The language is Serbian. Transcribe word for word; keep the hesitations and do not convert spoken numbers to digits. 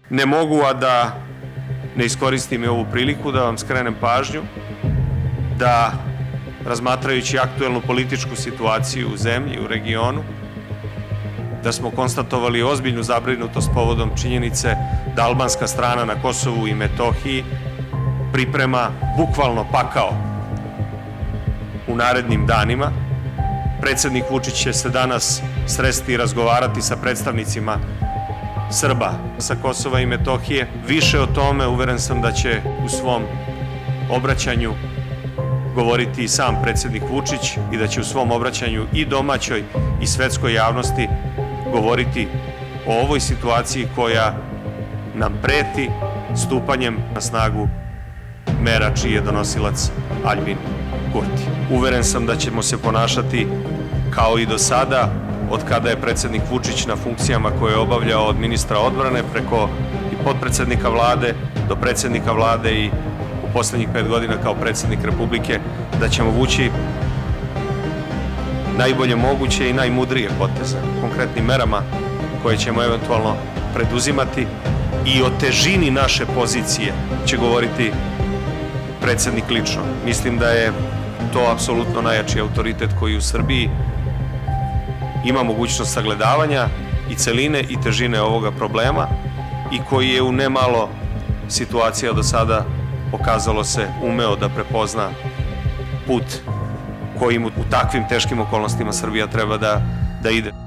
Ne mogu, a da ne iskoristim i ovu priliku da vam skrenem pažnju da, razmatrajući aktuelnu političku situaciju u zemlji, u regionu, da smo konstatovali ozbiljnu zabrinutost povodom činjenice da albanska strana na Kosovu i Metohiji priprema bukvalno pakao u narednim danima. Predsednik Vučić će se danas sresti i razgovarati sa predstavnicima Srba sa Kosova i Metohije. Više o tome uveren sam da će u svom obraćanju govoriti i sam predsednik Vučić i da će u svom obraćanju i domaćoj i svetskoj javnosti govoriti o ovoj situaciji koja nam preti stupanjem na snagu mera čiji je donosilac Aljbin Kurti. Uveren sam da ćemo se ponašati kao i do sada, od kada je predsednik Vučić na funkcijama koje je obavljao od ministra odbrane preko i potpredsednika vlade do predsednika vlade i u poslednjih pet godina kao predsednik Republike, da ćemo vući najbolje moguće i najmudrije poteze, konkretnim merama koje ćemo eventualno preduzimati, i o težini naše pozicije će govoriti predsednik lično. Mislim da je to apsolutno najjači autoritet koji u Srbiji ima mogućnost sagledavanja i celine i težine ovoga problema i koji je u nemalo situacija do sada pokazalo se umeo da prepozna put kojim u takvim teškim okolnostima Srbija treba da, da ide.